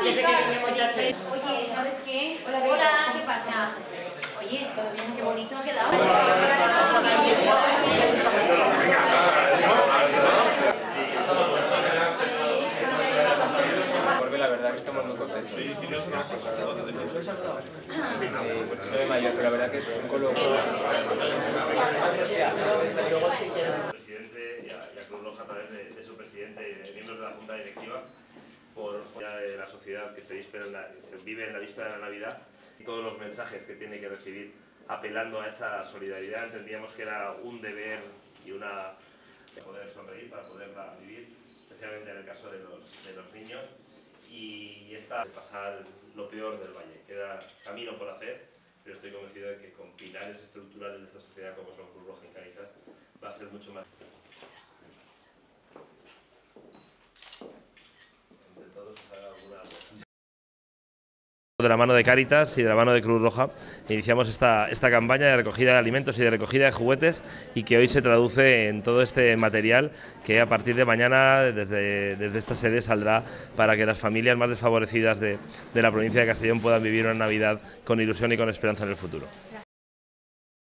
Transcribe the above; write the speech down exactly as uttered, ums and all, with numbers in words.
antes de que vengamos ya. Oye, ¿sabes qué? Hola, ¿qué pasa? Oye, qué bonito ha quedado. Porque la verdad que estamos muy contentos. Soy mayor, pero la verdad que es un colo. Presidente y a, y a Cruz Roja a través de, de su presidente y de miembros de la Junta Directiva por, por de la sociedad que se, víspera en la, que se vive en la víspera de la Navidad y todos los mensajes que tiene que recibir apelando a esa solidaridad. Entendíamos que era un deber y una poder sonreír para poderla vivir, especialmente en el caso de los, de los niños, y esta de pasar lo peor del valle. Queda camino por hacer, pero estoy convencido de que con pilares estructurales de esta sociedad como son Cruz Roja y Cáritas va a ser mucho más. Entre todos haga alguna cosa. De la mano de Cáritas y de la mano de Cruz Roja iniciamos esta, esta campaña de recogida de alimentos y de recogida de juguetes, y que hoy se traduce en todo este material que a partir de mañana desde, desde esta sede saldrá para que las familias más desfavorecidas de, de la provincia de Castellón puedan vivir una Navidad con ilusión y con esperanza en el futuro.